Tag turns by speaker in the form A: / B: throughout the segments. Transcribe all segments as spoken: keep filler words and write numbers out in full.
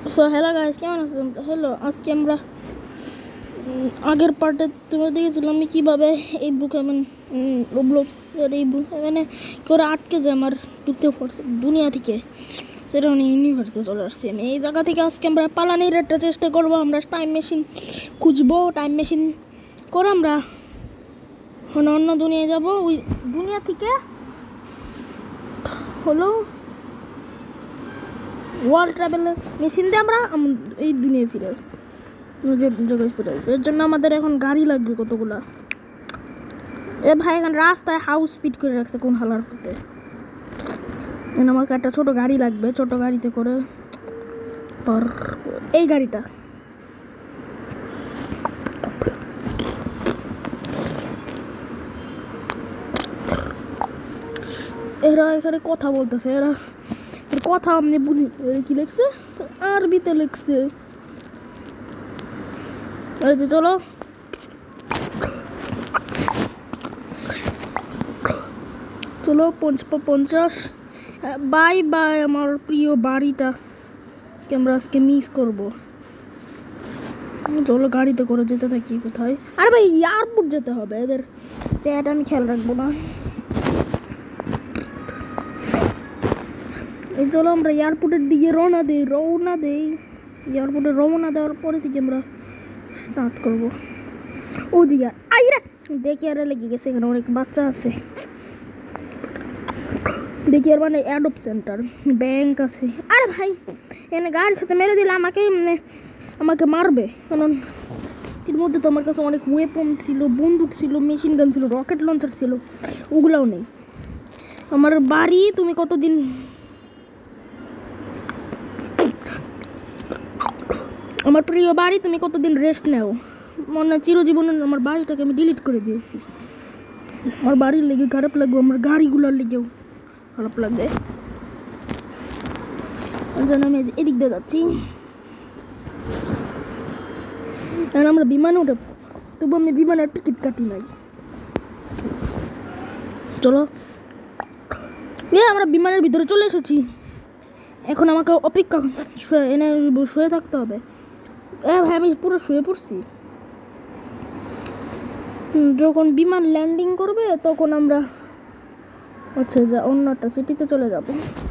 A: So hello guys, কেমন আছেন? Hello, আজকে আমরা আগের পার্টে তোমরা দেখেছিলাম আমি কীভাবে এই বুক হেভেন রোবলক্স এই বুক হেভেনে করে আটকে যায় আমার ঢুকতে পারছে দুনিয়া থেকে, সেটা আমি ইউনিভার্সে চলে আসছি। আমি এই জায়গা থেকে আজকে আমরা পালানোর একটা চেষ্টা করবো। আমরা টাইম মেশিন খুঁজবো, টাইম মেশিন করে আমরা অন্য অন্য দুনিয়ায় যাবো। ওই দুনিয়া থেকে হলো ওয়ার্ল্ড ট্রাভেল মেশিন দিয়ে আমরা এই দুনিয়ায় ফিরে যে জায়গায় ফিরে আসবো। এর জন্য আমাদের এখন গাড়ি লাগবে কতগুলা। এ ভাই, এখন রাস্তায় হাউস স্পিড করে রাখছে কোন হালার পথে। আমাকে একটা ছোট গাড়ি লাগবে, ছোট গাড়িতে করে এই গাড়িটা এরা এখানে কথা বলতেছে। এরা কথা আমি বুঝি কি লিখছে, আরবিতে লিখছে। এই যে চলো চলো পঞ্চাশ বাই বাই আমার প্রিয় বাড়িটা আমরা আজকে মিস করবো। চলো গাড়িতে করে যেতে থাকি। কোথায়? আরে ভাই, এয়ারপোর্ট যেতে হবে। এদের চ্যাট আমি খেয়াল রাখবো না। এই চলো আমরা এয়ারপোর্টের দিকে রওনা দিই রওনা দেই এয়ারপোর্টে রওনা দেওয়ার পরে থেকে আমরা স্টার্ট করবো। ও দিকে আইরা দেখি আর লেগে গেছে, এখানে অনেক বাচ্চা আছে। দেখি আর মানে অ্যাডপ সেন্টার ব্যাংক আছে। আরে ভাই, এখানে গাড়ির সাথে মেরে দিলে আমাকে আমাকে মারবে, কারণ এর মধ্যে তো আমার কাছে অনেক ওয়েপন ছিল, বন্দুক ছিল, মেশিন গান ছিল, রকেট লঞ্চার ছিল, ওগুলাও নেই। আমার বাড়ি তুমি কতদিন আমার প্রিয় বাড়ি তুমি কতদিন রেস্ট নেও। মনে চিরজীবনে আমার বাড়িটাকে আমি ডিলিট করে দিয়েছি। আমার বাড়ির লেগে খারাপ লাগবে, আমার গাড়িগুলোর লেগেও খারাপ লাগবে। ওই জন্য আমি এদিক দিয়ে যাচ্ছি। কারণ আমরা বিমানে উঠে, তবু আমি বিমানের টিকিট কাটি নাই। চলো, আমরা বিমানের ভিতরে চলে এসেছি। এখন আমাকে অপেক্ষা এনে শুয়ে থাকতে হবে। হ্যাঁ ভাই, আমি পুরো শুয়ে পড়ছি। যখন বিমান ল্যান্ডিং করবে তখন আমরা আচ্ছা যা অন্য একটা সিটিতে চলে যাব।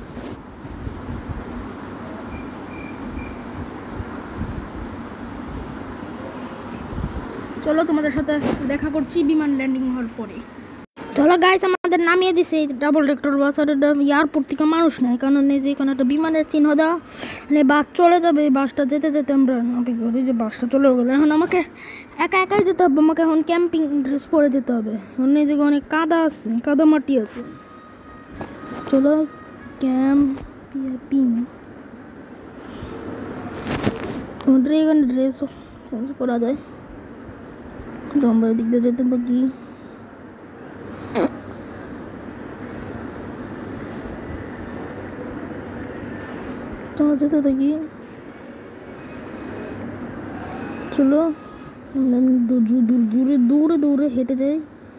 A: চলো তোমাদের সাথে দেখা করছি বিমান ল্যান্ডিং হওয়ার পরে। চলো গাইস, আমাদের নামিয়ে দিছে ডাবল ডেক্টর বাস। আর এয়ারপোর্ট থেকে মানুষ নেই, কারণ এই যে এখানে একটা বিমানের চিহ্ন দেওয়া, মানে বাস চলে যাবে। এই বাসটা যেতে যেতে আমরা করি যে বাসটা চলে গেলো। এখন আমাকে একা একাই যেতে হবে। আমাকে এখন ক্যাম্পিং ড্রেস পরে যেতে হবে। এখন এই জায়গায় অনেক কাদা আছে, কাদা মাটি আছে। চলো ক্যাম্পিং, আমাদের এখানে ড্রেসও চেঞ্জ করা যায়। আমরা এদিক দিয়ে যেতে পারি। তোমার যেতে থাকি। চলো দূরে দূরে দূরে হেঁটে যাই।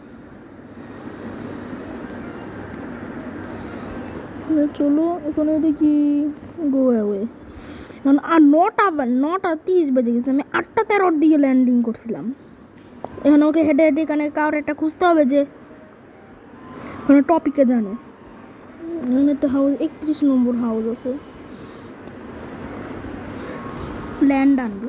A: চলো এখানে দেখি গো অ্যাওয়ে। আর নটা নটা তিরিশ বেজে গেছে। আমি আটটা তেরোর দিকে ল্যান্ডিং করছিলাম। এখানে ওকে হেঁটে হেঁটে এখানে কারোর একটা খুঁজতে হবে যে মানে টপিকে জানে। এখানে একটা হাউস, একত্রিশ নম্বর হাউস আছে। ল্যান্ড আনবো।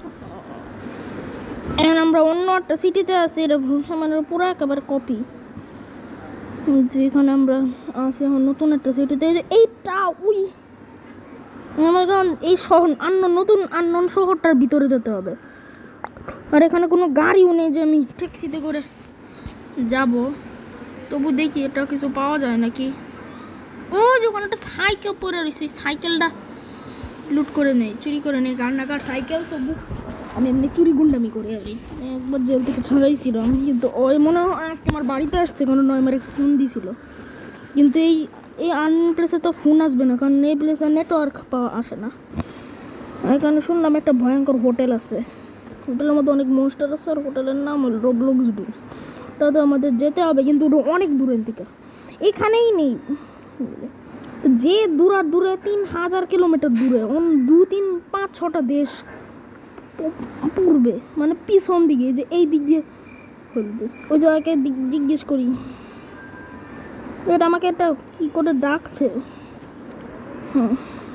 A: এখন আমরা অন্য একটা সিটিতে আছি। এটা মানে পুরো একেবারে কপি যেখানে আমরা আছি এখন নতুন একটা সিটিতে। এইটা উই আমার কারণ এই শহর আননোন, নতুন আননোন শহরটার ভিতরে যেতে হবে। আর এখানে কোনো গাড়িও নেই যে আমি ট্যাক্সিতে করে যাব। তবু দেখি এটা কিছু পাওয়া যায় নাকি। ও যখন একটা সাইকেল পরে রয়েছে, সাইকেলটা লুট করে নেই, চুরি করে নেই। কান্নাকার সাইকেল, তবু আমি এমনি চুরি গুন্ডামি করে আর একবার জেল থেকে ছাড়াইছিলাম। কিন্তু ওই মনে হয় আজকে আমার বাড়িতে আসছে, কারণ নয় আমার ফোন দিয়েছিল। কিন্তু এই এই আন প্লেসে তো ফোন আসবে না, কারণ এই প্লেসে নেটওয়ার্ক পাওয়া আসে না। আর কারণে শুনলাম একটা ভয়ঙ্কর হোটেল আছে। হোটেলের মধ্যে অনেক মনস্টার আছে। আর হোটেলের নাম হল রবলক্স ডুস। ওটা তো আমাদের যেতে হবে, কিন্তু ওটা অনেক দূরের থেকে, এখানেই নেই। তো যে দূর আর দূরে তিন হাজার কিলোমিটার দূরে দু তিন পাঁচ ছটা দেশ পূর্বে মানে পিছন দিকে, যে এই দিক দিয়ে দেশ, ওই জায়গাকে জিজ্ঞেস করি এটা আমাকে একটা কি করে ডাকছে। হ্যাঁ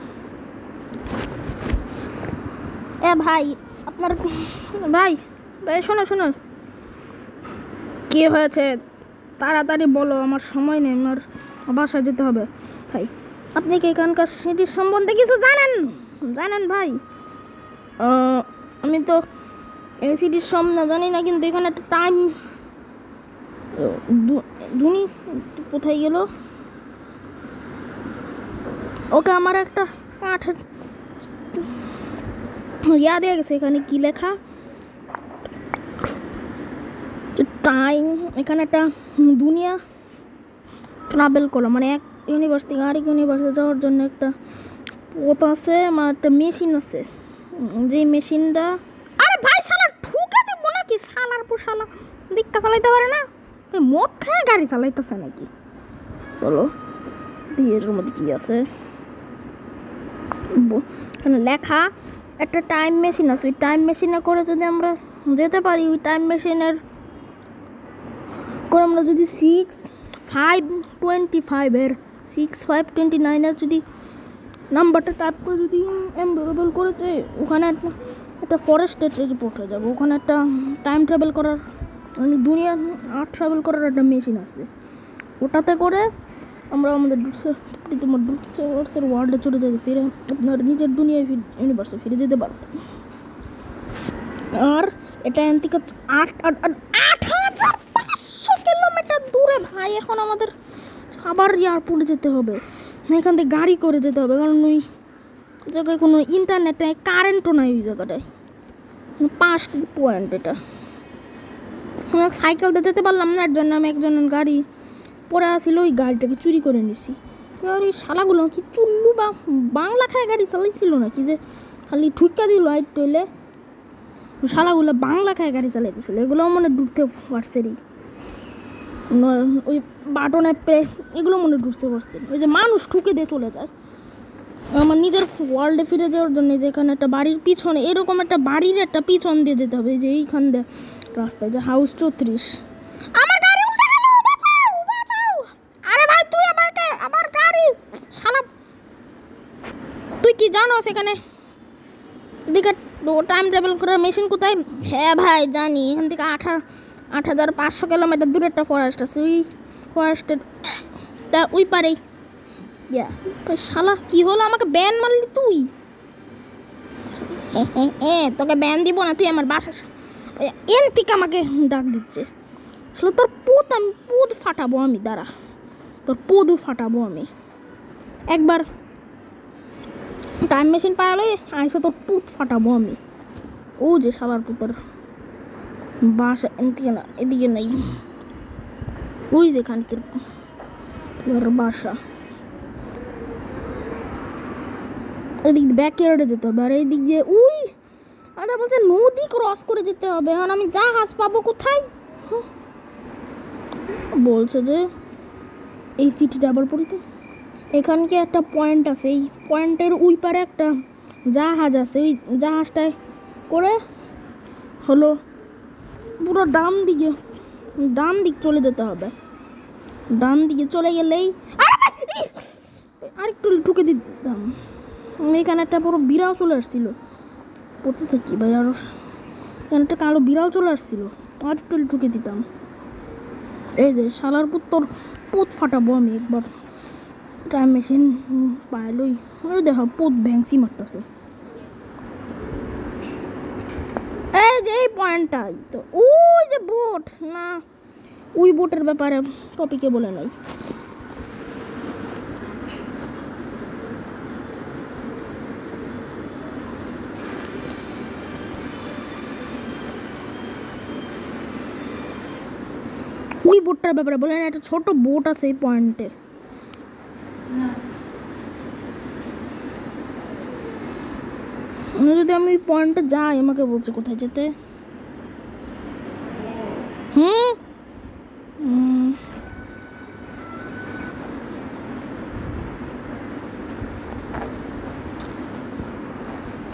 A: এ ভাই আপনার ভাই ভাই শোনো শোনো, কি হয়েছে তাড়াতাড়ি বলো, আমার সময় নেই, আমার বাসায় যেতে হবে। ভাই আপনি কি এখানকার সিটির সম্বন্ধে কিছু জানেন জানেন ভাই? আমি তো এই সিটির সম্বন্ধে জানি না, কিন্তু এখানে একটা টাইম দুনি কোথায় গেল? ওকে আমার একটা কাঠের ইয়া দিয়ে গেছে, এখানে কি লেখা টাইম, এখানে একটা দুনিয়া ট্রাভেল করা মানে এক ইউনিভার্স থেকে আরেক ইউনিভার্সে যাওয়ার জন্য একটা পথ আছে, আমার একটা মেশিন আছে, যে মেশিনটা আরে ভাই শালা ঠুকে দেবো নাকি, শালার পর শালা দিকটা চালাইতে পারে না, মদ খায় গাড়ি চালাইতেছে নাকি? চলো বিয়ের মধ্যে কি আছে এখানে লেখা, একটা টাইম মেশিন আছে, ওই টাইম মেশিনে করে যদি আমরা যেতে পারি, ওই টাইম মেশিনের করে আমরা যদি সিক্স ফাইভ টোয়েন্টি ফাইভের সিক্স ফাইভ টোয়েন্টি নাইনের যদি নাম্বারটা টাইপ করে যদি অ্যাভেলেবল করেছে, ওখানে একটা একটা ফরেস্টের রিপোর্ট হয়ে যাবে, ওখানে একটা টাইম ট্রাভেল করার মানে দুনিয়া আর্ট ট্রাভেল করার একটা মেশিন আছে, ওটাতে করে আমরা আমাদের তোমার ডুসের ওয়ার্ল্ডে চলে যেতে, ফিরে আপনার নিজের দুনিয়ায় ইউনিভার্সে ফিরে যেতে পারবেন। আর এটা এখান থেকে আট আট আট হাজার পাঁচশো কিলোমিটার দূরে ভাই, এখন আমাদের আবার এয়ারপোর্টে যেতে হবে, এখান থেকে গাড়ি করে যেতে হবে, কারণ ওই জায়গায় কোনো ইন্টারনেট নেই, কারেন্টও নাই ওই জায়গাটায়, পাঁচ পয়েন্ট এটা সাইকেলতে যেতে পারলাম না, এর জন্য আমি একজন গাড়ি পরে আসছিল, ওই গাড়িটাকে চুরি করে নিছি। আর ওই শালাগুলো কি চুল্লু বা বাংলা খায় গাড়ি চালাইছিল নাকি, যে খালি ঠুকা দিল হাইট টইলে, শালাগুলো বাংলা খায় গাড়ি চালাইতেছিল, এগুলো মনে ডুবতে পারছে রে, ওই বাটনে পে এগুলো মনে ডুবতে পারছে, ওই যে মানুষ ঠুকে দিয়ে চলে যায়। আমার নিজের ওয়ার্ল্ডে ফিরে যাওয়ার জন্য যে এখানে একটা বাড়ির পিছনে এরকম একটা বাড়ির একটা পিছন দিয়ে যেতে হবে, যে এইখান দিয়ে রাস্তায় যে হাউস চৌত্রিশ, আমার গাড়ি উল্টে গেল, বাঁচাও বাঁচাও, আরে ভাই তুই আমাকে আমার গাড়ি শালা, তুই কি জানো সেখানে দিকে টাইম ট্রাভেল করার মেশিন কোথায়? হ্যাঁ ভাই জানি, এখান থেকে আট আট হাজার পাঁচশো কিলোমিটার দূরে একটা ফরেস্ট আছে, ওই ফরেস্টের ওই পারেই। ইয়া শালা কি হলো, আমাকে ব্যান মারলি তুই? হ্যাঁ হ্যাঁ হ্যাঁ তোকে ব্যান দিব না, তুই আমার বাসা এন থেকে আমাকে ডাক দিচ্ছে, তোর পুত আমি পুদ ফাটাবো আমি, দাঁড়া তোর পুদ ফাটাবো আমি, একবার টাইম মেশিন পাইলে আইসা তোর পুত ফাটাবো আমি। ও যে শালার পুতের বাসা এদিকে না, এদিকে নেই, ওই যেখানকার বাসা, এদিক ব্যাক ইয়ার্ডে যেতে হবে, আর এই দিক দিয়ে উই আমাদের বলছে নদী ক্রস করে যেতে হবে, এখন আমি জাহাজ পাবো কোথায়? বলছে যে এই চিঠিটা আবার পড়িতে, এখানকে একটা পয়েন্ট আছে, এই পয়েন্টের ওই পারে একটা জাহাজ আছে, ওই জাহাজটায় করে হলো পুরো ডান দিকে ডান দিক চলে যেতে হবে, ডান দিকে চলে গেলেই আরেকটু ঠুকে দিতাম, এখানে একটা পুরো বিড়াল চলে আসছিল, কোথা থেকে ভাই, আরো এখানে একটা কালো বিড়াল চলে আসছিল, আর একটু ঠুকে দিতাম, এই যে শালার পুত তোর পুত ফাটাবো আমি একবার, টাইম মেশিন পাইলই, ওই দেখো পুত ভ্যাংসি মারতেছে, এই যে এই পয়েন্টটাই তো, ওই যে বোট না, ওই বোটের ব্যাপারে টপিকে বলে নাই, ওই বোটটার ব্যাপারে বলে না, একটা ছোট বোট আছে এই পয়েন্টে, যদি আমি ওই পয়েন্টে যাই আমাকে বলছে কোথায় যেতে, হুম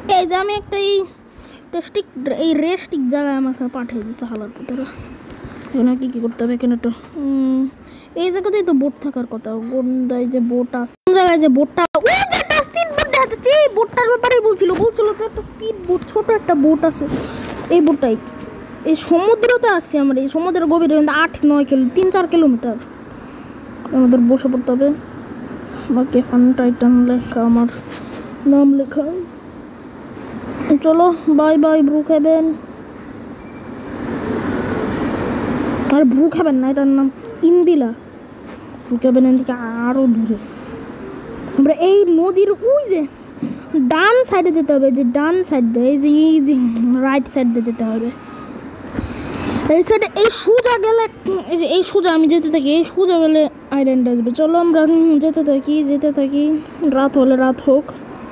A: এই যে আমি একটা এই টেস্টিক এই রেস্টিক জায়গায় আমাকে পাঠিয়ে দিচ্ছে হালার ভিতরে। এখানে কি কি করতে হবে? এখানে তো এই জায়গাতেই তো বোট থাকার কথা। গন্ধায় যে বোট আছে, কোন জায়গায় যে বোটটা, ওই যে একটা স্পিড বোট দেখাচ্ছে, এই বোটটার ব্যাপারেই বলছিল বলছিল যে একটা স্পিড বোট, ছোট একটা বোট আছে। এই বোটটাই এই সমুদ্রতে আসছি আমরা, এই সমুদ্রের গভীরে আট নয় কিলো তিন চার কিলোমিটার আমাদের বসে পড়তে হবে। আমাকে ফান টাইটান লেখা, আমার নাম লেখা। চলো বাই বাই, ব্রু খাবেন আর ব্রু খাবেন না, এটার নাম ইন্দিলা। ব্রু খাবেন এদিকে আরও দূরে। আমরা এই নদীর ওই যে ডান সাইডে যেতে হবে, যে ডান সাইড দিয়ে, এই যে এই যে রাইট সাইড দিয়ে যেতে হবে। এই সাইডে এই সোজা গেলে, এই যে এই সোজা আমি যেতে থাকি, এই সোজা গেলে আইল্যান্ড আসবে। চলো আমরা যেতে থাকি যেতে থাকি রাত হলে রাত হোক।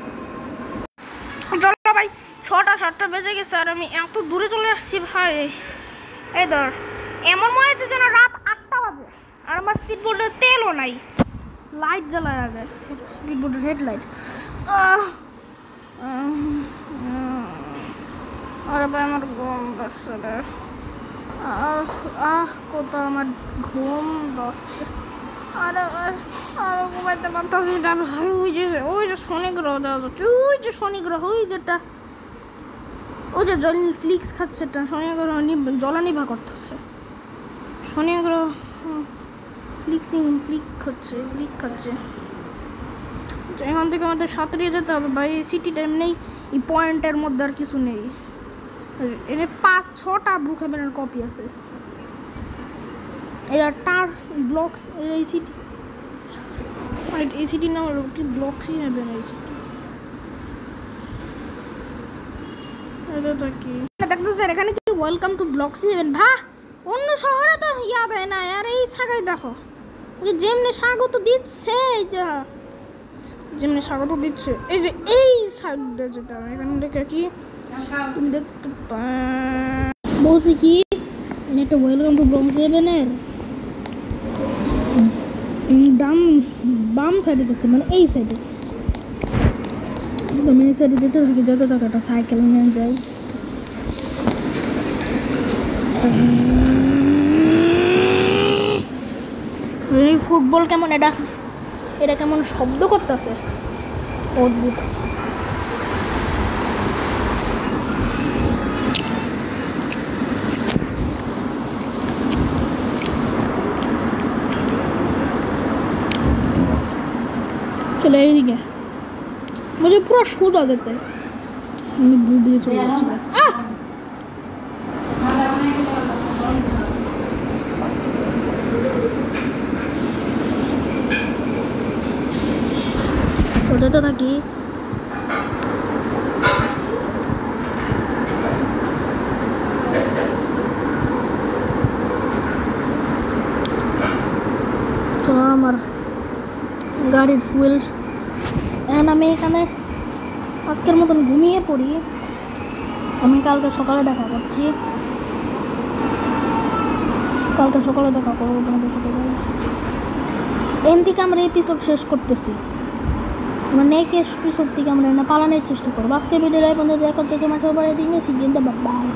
A: চলো ভাই, ছটা সাতটা বেজে গেছে আর আমি এত দূরে চলে আসছি ভাই। এই ধর এমন মনে হচ্ছে যেন রাত আটটা বাজে আর আমার স্পিড বোর্ডের তেলও নাই। লাইট জ্বালায় আগে, স্পিড বোর্ডের হেডলাইট। আরে ভাই আমার ঘুম ধরছে রে। আহ আহ কত আমার ঘুম ধরছে। আরে আরো ঘুমাইতে পারতাছি না ভাই। ওই যে ওই যে শনি গ্রহ দেওয়া যাচ্ছে, ওই যে শনি গ্রহ, ওই যেটা ওই যে জল ফ্লিক্স খাচ্ছে, শনি গ্রহ জলানিভা করতেছে। শনি গ্রহ ফ্লিক্সিং ফ্লিক খাচ্ছে ফ্লিক খাচ্ছে। এখান থেকে আমাদের সাঁতরিয়ে যেতে হবে ভাই। এই সিটি টাইম নেই, এই পয়েন্টের মধ্যে আর কিছু নেই। এখানে পাঁচ ছটা ব্রুকহ্যাভেনের কপি আছে। এটা টার ব্লকস, এই সিটি এই সিটির নাম ব্লকসই হ্যাভেন। এই সিটি এটা কি দেখতেছে এখানে কি ওয়েলকাম টু ব্লকসি হেভেন। ভা অন্য শহরে তো ইয়াদ হয় না আর এই সাগাই দেখো যে যেমনি স্বাগত দিচ্ছে, এই যে যেমনি স্বাগত দিচ্ছে, এই যে এই সাইডে যেতে হবে। এখানে দেখে কি তুমি দেখতে বলছি কি একটা ওয়েলকাম টু ব্লকসি হেভেনের ডাম বাম সাইডে যেতে, মানে এই সাইডে একদম এই সাইডে যেতে থাকি যেতে থাকি একটা সাইকেল নিয়ে যাই। এই ফুটবল কেমন, এটা এটা কেমন শব্দ করতেছে, অদ্ভুত। চলে এইদিকে मुझे पूरा सोजा देते हैं। मैं भूल दिए चले जाते हैं। तो जाता था कि तो हमार गाड़ी ফুয়েল। এখন আমি এখানে আজকের মতন ঘুমিয়ে পড়ি। আমি কালকে সকালে দেখা করছি, কালকে সকালে দেখা করবো তোমাদের সাথে। এন থেকে আমরা এপিসোড শেষ করতেছি, আমরা নেক্সট এপিসোড থেকে আমরা না পালানোর চেষ্টা করবো। আজকে ভিডিওটা এই পর্যন্ত দেখা হচ্ছে, তোমার সবাই দিন বাই।